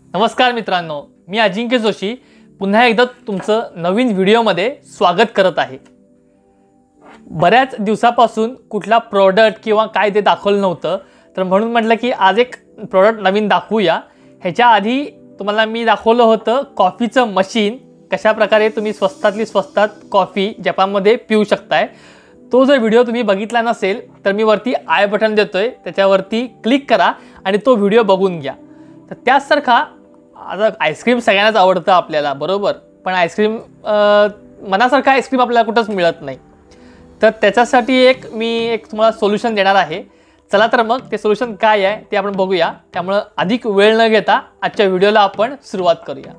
नमस्कार मित्रांनो, मी अजिंक्य जोशी पुन्हा एकदा तुमचं नवीन व्हिडिओमध्ये स्वागत करत आहे। बऱ्याच दिवसापासून कुठला प्रोडक्ट किंवा काय ते दाखवलं नव्हतं, तर म्हणून म्हटलं की आज एक प्रोडक्ट नवीन दाखवूया। ह्याच्या आधी तुम्हाला मी दाखवलं होतं कॉफीचं मशीन, कशा प्रकारे तुम्ही स्वस्तातली स्वस्तात कॉफी जपानमध्ये पिऊ शकताय। तो जर व्हिडिओ तुम्ही बघितला नसेल तर मी वरती आय बटन देतोय, त्याच्यावरती क्लिक करा आणि तो व्हिडिओ बघून घ्या। तर त्यासारखा आता आईस्क्रीम सगळ्यांनाच आवडतं आपल्याला, बरोबर, पण आईस्क्रीम मनासारखा आईस्क्रीम आपल्याला कुठंच मिळत नाही। तर त्याच्यासाठी मी तुम्हाला सोल्युशन देणार आहे। चला तर मग ते सोल्युशन काय आहे ते आपण बघूया। त्यामुळे अधिक वेळ न घेता आजच्या व्हिडिओला आपण सुरुवात करूया।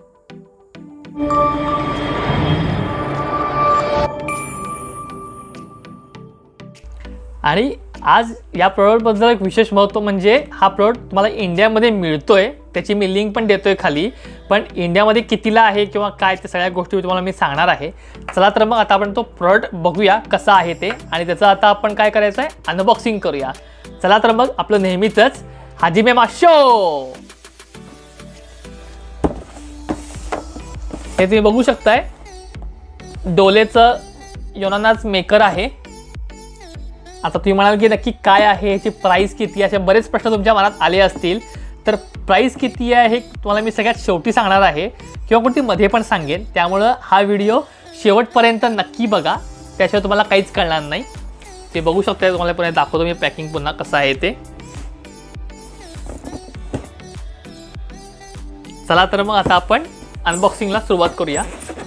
आणि आज या प्रोडक्टबद्दल एक विशेष महत्त्व म्हणजे हा प्रोडक्ट तुम्हाला इंडियामध्ये मिळतोय, त्याची मी लिंक पण देतोय खाली। पण इंडियामध्ये कितीला आहे किंवा काय ते सगळ्या गोष्टी तुम्हाला मी सांगणार आहे। चला तर मग आता आपण तो प्रोडक्ट बघूया कसा आहे ते, आणि त्याचं आता आपण काय करायचं आहे, अनबॉक्सिंग करूया। चला तर मग आपलं नेहमीचंच हाजिमे माशो। हे तुम्ही बघू शकताय, डोलेचं योनानाच मेकर आहे। आता तुम्ही म्हणाल की नक्की काय आहे, याची प्राइस किती, असे बरेच प्रश्न तुमच्या मनात आले असतील। तर प्राइस किती आहे हे तुम्हाला मी सगळ्यात शेवटी सांगणार आहे, किंवा कोणती मध्ये पण सांगेन। त्यामुळे हा व्हिडिओ शेवटपर्यंत नक्की बघा, त्याशिवाय तुम्हाला काहीच कळणार नाही। ते बघू शकता, तुम्हाला पुन्हा दाखवतो मी पॅकिंग पुन्हा कसं आहे ते। चला तर मग आता आपण अनबॉक्सिंगला सुरुवात करूया।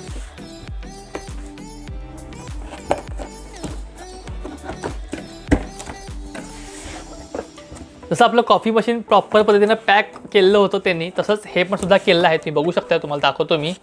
जसं आपलं कॉफी मशीन प्रॉपर पद्धतीने पॅक केलेलं होतं त्यांनी, तसंच हे पण सुद्धा केलेलं आहे। तुम्ही बघू शकता, तुम्हाला दाखवतो मी।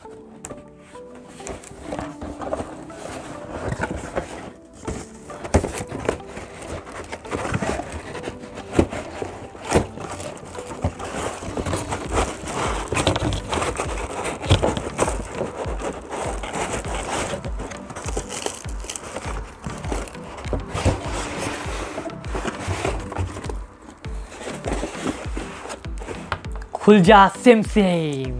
खुल जा सेम सेम।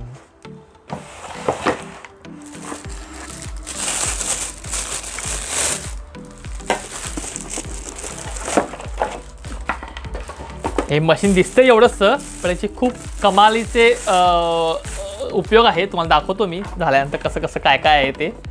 हे मशीन दिसतंय एवढंच, पण याची खूप कमालीचे उपयोग आहे। तुम्हाला दाखवतो मी झाल्यानंतर कसं कसं काय काय आहे ते।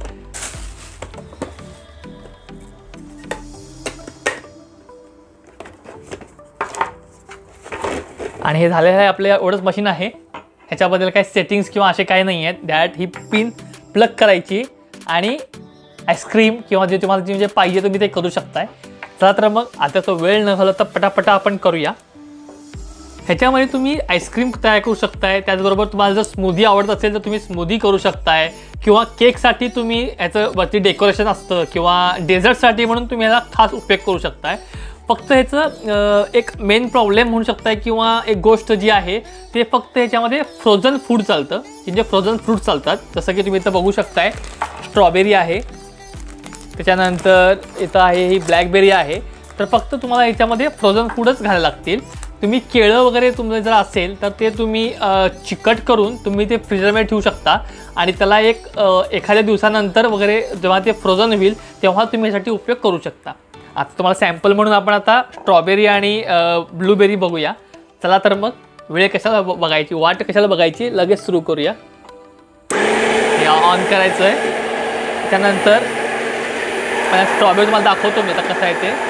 आणि हे झालेलं आहे आपल्या एवढंच मशीन आहे। ह्याच्याबद्दल काही सेटिंग्स किंवा असे काही नाही आहेत। डॅट ही पिन प्लग करायची आणि आईस्क्रीम किंवा जे तुम्हाला जे पाहिजे तुम्ही ते करू शकताय। चला तर मग आता तो वेळ न घालवता पटापटा आपण करूया। ह्याच्यामध्ये तुम्ही आईस्क्रीम तयार करू शकताय, त्याचबरोबर तुम्हाला जर स्मूदी आवडत असेल तर तुम्ही स्मूदी करू शकताय, किंवा केकसाठी तुम्ही याचं वरती डेकोरेशन असतं, किंवा डेझर्टसाठी म्हणून तुम्ही याचा खास उपयोग करू शकताय। फक्त ह्याचं एक मेन प्रॉब्लेम म्हणू शकताय, किंवा एक गोष्ट जी आहे ते फक्त ह्याच्यामध्ये फ्रोझन फूड चालतं, म्हणजे फ्रोझन फ्रूट चालतात। जसं की तुम्ही इथं बघू शकताय, स्ट्रॉबेरी आहे, त्याच्यानंतर इथं आहे ही ब्लॅकबेरी आहे। तर फक्त तुम्हाला याच्यामध्ये फ्रोझन फूडच घालायला लागतील। तुम्ही केळं वगैरे तुमचं जर असेल तर ते तुम्ही चिकट करून तुम्ही ते फ्रीजरमध्ये ठेवू शकता, आणि त्याला एखाद्या दिवसानंतर वगैरे जेव्हा ते फ्रोझन होईल तेव्हा तुम्ही यासाठी उपयोग करू शकता। आता तुम्हाला सॅम्पल म्हणून आपण आता स्ट्रॉबेरी आणि ब्लूबेरी बघूया। चला तर मग वेळ कशाला बघायची, वाट कशाला बघायची, लगेच सुरू करूया। हे ऑन करायचं आहे। त्यानंतर स्ट्रॉबेरी तुम्हाला दाखवतो मी आता कसं आहे ते।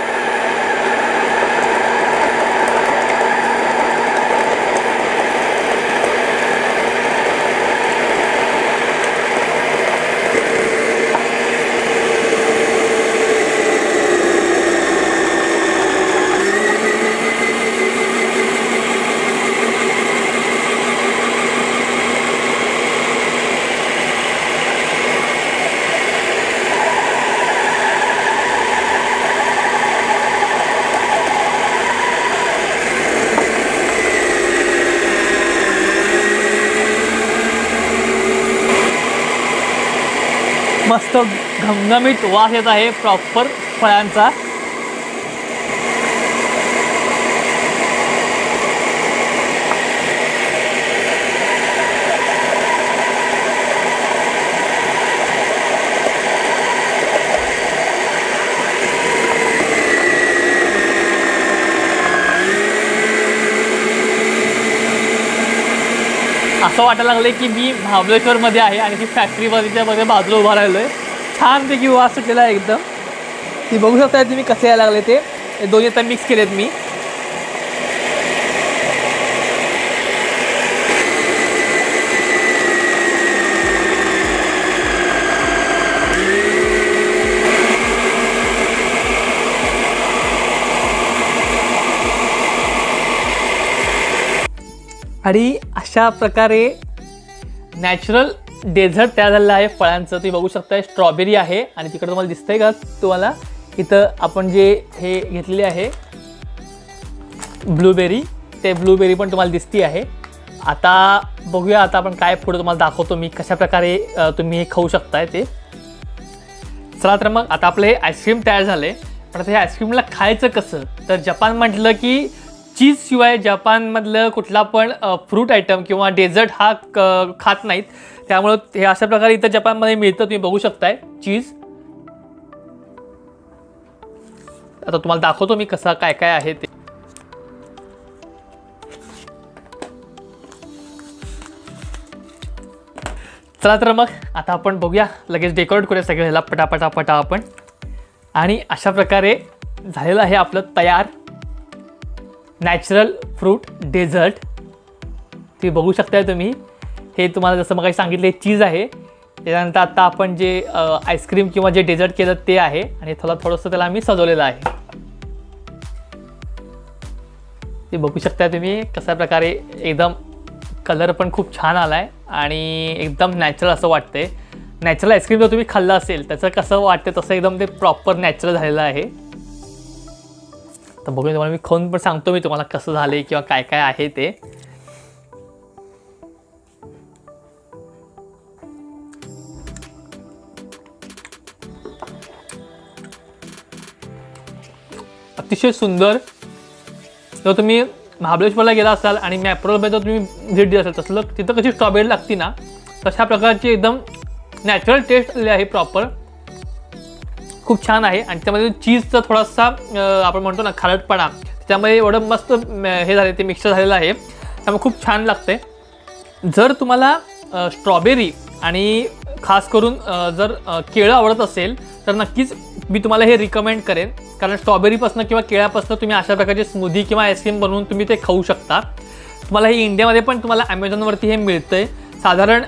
मस्त घमघमीत वास येत आहे प्रॉपर फळांचा। असं वाटायला लागलं की मी महाबळेश्वरमध्ये आहे आणि ती फॅक्टरीमध्ये बाजूला उभा राहिलो आहे. छानपैकी वास सुटलेला आहे एकदम. ती बघू शकता तुम्ही कसे यायला लागले ते दोन्ही आता मिक्स केलेत मी. आणि अशा प्रकारे नॅचरल डेझर्ट तयार झालेलं आहे फळांचं. तुम्ही बघू शकता स्ट्रॉबेरी आहे आणि तिकडे तुम्हाला दिसतंय का तुम्हाला इथं आपण जे हे घेतलेले आहे ब्लूबेरी, ते ब्लूबेरी पण तुम्हाला दिसती आहे. आता बघूया आता आपण काय पुढे तुम्हाला दाखवतो मी कशा प्रकारे तुम्ही हे खाऊ शकताय ते. चला तर मग आता आपलं हे आईस्क्रीम तयार झाले. पण आता हे आईस्क्रीमला खायचं कसं, तर जपान म्हटलं की चीजशिवाय जपानमधलं कुठला पण फ्रूट आयटम किंवा डेझर्ट हा खात नाहीत. त्यामुळं हे अशा प्रकारे इथं जपानमध्ये मिळतं. तुम्ही बघू शकताय चीज. आता तुम्हाला दाखवतो मी कसं काय काय आहे ते. चला तर मग आता आपण बघूया, लगेच डेकोरेट करूया सगळं ह्याला पटापटा आपण. आणि अशा प्रकारे झालेलं आहे आपलं तयार नॅचरल फ्रूट डेझर्ट. तुम्ही बघू शकताय तुम्ही. हे तुम्हाला जसं मग सांगितले चीज आहे. त्याच्यानंतर आता आपण जे आईस्क्रीम किंवा जे डेझर्ट केलं ते आहे आणि थोडंसं त्याला आम्ही सजवलेलं आहे. ते बघू शकताय तुम्ही कशा प्रकारे एकदम कलर पण खूप छान आला आहे आणि एकदम नॅचरल असं वाटतंय. नॅचरल आईस्क्रीम जर तुम्ही खाल्लं असेल त्याचं कसं वाटतं तसं एकदम ते प्रॉपर नॅचरल झालेलं आहे. तर बघूया तुम्हाला मी खाऊन पण सांगतो मी तुम्हाला कसं झालं किंवा काय काय आहे ते. अतिशय सुंदर. जर तुम्ही महाबळेश्वरला गेला असाल आणि मॅप्रोमध्ये जर तुम्ही व्हिजिट दिली असेल तसलं तिथं कशी स्ट्रॉबेरी लागती ना तशा प्रकारची एकदम नॅचरल टेस्ट आली आहे प्रॉपर. खूप छान आहे. आणि त्यामध्ये चीजचा थोडासा आपण म्हणतो ना खारटपणा त्यामध्ये एवढं मस्त हे झाले ते मिक्सर झालेलं आहे. त्यामुळे खूप छान लागते. जर तुम्हाला स्ट्रॉबेरी आणि खास करून जर केळं आवडत असेल तर नक्कीच मी तुम्हाला हे रिकमेंड करेन. कारण स्ट्रॉबेरीपासून किंवा केळ्यापासून तुम्ही अशा प्रकारचे स्मूदी किंवा आईस्क्रीम बनवून तुम्ही ते खाऊ शकता. तुम्हाला हे इंडियामध्ये पण तुम्हाला ॲमेझॉनवरती हे मिळतं आहे. साधारण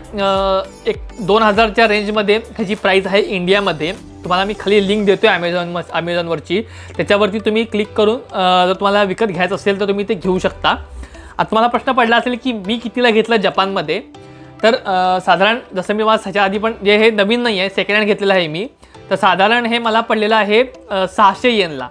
1-2,000च्या रेंजमध्ये ह्याची प्राईस आहे इंडियामध्ये. तुम्हाला मी खाली लिंक देतो आहे ॲमेझॉनवरची. त्याच्यावरती तुम्ही क्लिक करून जर तुम्हाला विकत घ्यायचं असेल तर तुम्ही ते घेऊ शकता. आता तुम्हाला प्रश्न पडला असेल की मी कितीला घेतलं जपानमध्ये, तर साधारण जसं मी मला ह्याच्या आधी पण जे हे नवीन नाही आहे सेकंड हँड घेतलेलं आहे मी, तर साधारण हे मला पडलेलं आहे 600 येनला.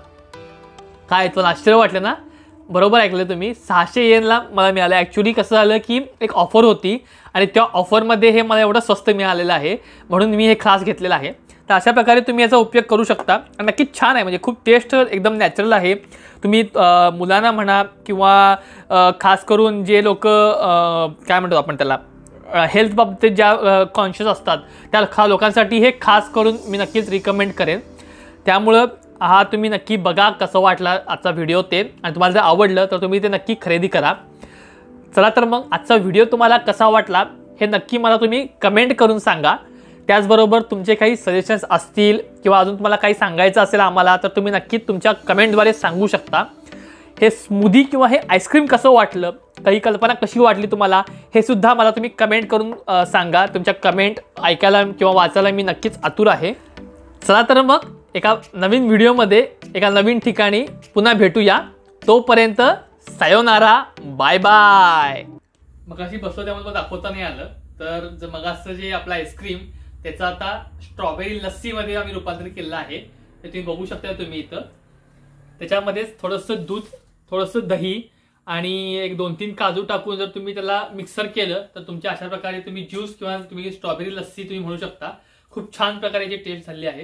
काय तुला आश्चर्य वाटलं ना? बरोबर ऐकलं तुम्ही. 600 येनला मला मिळालं. ॲक्च्युली कसं झालं की एक ऑफर होती आणि त्या ऑफरमध्ये हे मला एवढं स्वस्त मिळालेलं आहे म्हणून मी हे खास घेतलेलं आहे. तर अशा प्रकारे तुम्ही याचा उपयोग करू शकता. आणि नक्कीच छान आहे. म्हणजे खूप टेस्ट एकदम नॅचरल आहे. तुम्ही मुलांना म्हणा किंवा खास करून जे लोक काय म्हणतो आपण त्याला हेल्थ बाबतीत ज्या कॉन्शियस असतात त्या लोकांसाठी हे खास करून मी नक्कीच रिकमेंड करेन. त्यामुळं हा तुम्ही नक्की बघा कसं वाटला आजचा व्हिडिओ ते. आणि तुम्हाला जर आवडलं तर तुम्ही ते नक्की खरेदी करा. चला तर मग आजचा व्हिडिओ तुम्हाला कसा वाटला हे नक्की मला तुम्ही कमेंट करून सांगा. त्याचबरोबर तुमचे काही सजेशन्स असतील किंवा अजून तुम्हाला काही सांगायचं असेल आम्हाला तर तुम्ही नक्कीच तुमच्या कमेंटद्वारे सांगू शकता. हे स्मूदी किंवा हे आईस्क्रीम कसं वाटलं, काही कल्पना कशी वाटली तुम्हाला हे सुद्धा मला तुम्ही कमेंट करून सांगा. तुमच्या कमेंट ऐकायला किंवा वाचायला मी नक्कीच आतुर आहे. चला तर मग एका नवीन व्हिडिओमध्ये एका नवीन ठिकाणी पुन्हा भेटूया. तोपर्यंत सायोनारा, बाय बाय. मग अशी बसलो त्यामुळे मला दाखवता नाही आलं. तर मग असं जे आपलं आईस्क्रीम त्याचं आता स्ट्रॉबेरी लस्सीमध्ये आम्ही रूपांतरित केलेलं आहे. ते तुम्ही बघू शकता तुम्ही इथं. त्याच्यामध्येच थोडंसं दूध, थोडंसं दही आणि एक 2-3 काजू टाकून जर तुम्ही त्याला मिक्सर केलं तर तुमच्या अशा प्रकारे तुम्ही ज्यूस किंवा तुम्ही स्ट्रॉबेरी लस्सी तुम्ही म्हणू शकता. खूप छान प्रकारे जी टेस्ट झाली आहे.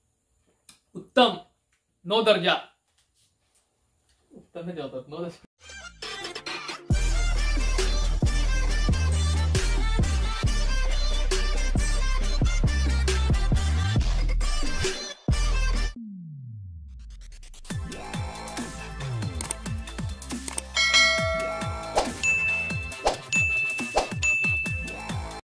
उत्तम, नो दर्जा. उत्तम नाही, नो दर्जा.